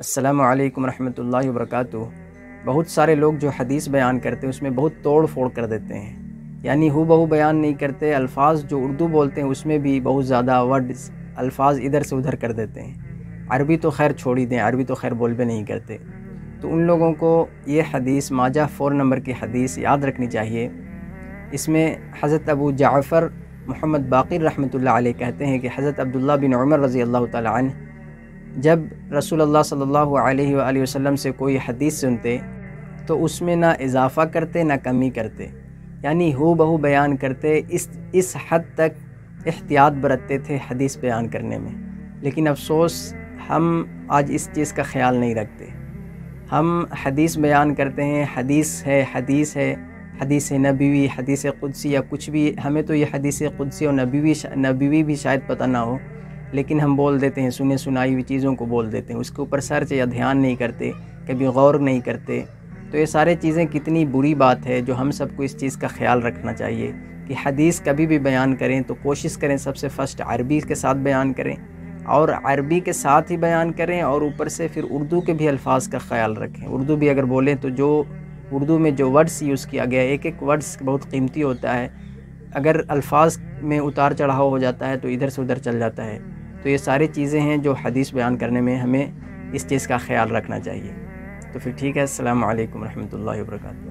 السلام علیکم ورحمۃ اللہ وبرکاتہ۔ بہت سارے لوگ جو حدیث بیان کرتے ہیں اس میں بہت توڑ پھوڑ کر دیتے ہیں، یعنی ہو بہو بیان نہیں کرتے۔ الفاظ جو اردو بولتے ہیں اس میں بھی بہت زیادہ ورڈز الفاظ ادھر سے ادھر کر دیتے ہیں۔ عربی تو خیر چھوڑ ہی دیں، عربی تو خیر بول بھی نہیں کرتے۔ تو ان لوگوں کو یہ حدیث ماجہ 4 نمبر کی حدیث یاد رکھنی چاہیے۔ اس میں حضرت ابو جعفر محمد باقر رحمۃ اللہ علیہ کہتے ہیں کہ حضرت عبداللہ بن عمر رضی اللہ تعالی عنہ جب رسول اللہ صلی اللہ علیہ وآلہ وسلم سے کوئی حدیث سنتے تو اس میں نہ اضافہ کرتے نہ کمی کرتے، یعنی ہو بہو بیان کرتے۔ اس حد تک احتیاط برتتے تھے حدیث بیان کرنے میں۔ لیکن افسوس ہم آج اس چیز کا خیال نہیں رکھتے۔ ہم حدیث بیان کرتے ہیں، حدیث ہے حدیث نبوی، حدیث قدسی یا کچھ بھی، ہمیں تو یہ حدیث قدسی اور نبوی بھی شاید پتہ نہ ہو، لیکن ہم بول دیتے ہیں، سنے سنائی ہوئی چیزوں کو بول دیتے ہیں، اس کے اوپر سرچ یا دھیان نہیں کرتے، کبھی غور نہیں کرتے۔ تو یہ سارے چیزیں کتنی بری بات ہے جو ہم سب کو اس چیز کا خیال رکھنا چاہیے کہ حدیث کبھی بھی بیان کریں تو کوشش کریں سب سے فرسٹ عربی کے ساتھ بیان کریں، اور عربی کے ساتھ ہی بیان کریں، اور اوپر سے پھر اردو کے بھی الفاظ کا خیال رکھیں۔ اردو بھی اگر بولیں تو جو اردو میں جو ورڈز یوز کیا گیا ہے، ایک ورڈز بہت قیمتی ہوتا ہے، اگر الفاظ میں اتار چڑھاؤ ہو جاتا ہے تو ادھر سے ادھر چل جاتا ہے۔ تو یہ ساری چیزیں ہیں جو حدیث بیان کرنے میں ہمیں اس چیز کا خیال رکھنا چاہیے۔ تو پھر ٹھیک ہے، السلام علیکم ورحمۃ اللہ وبرکاتہ۔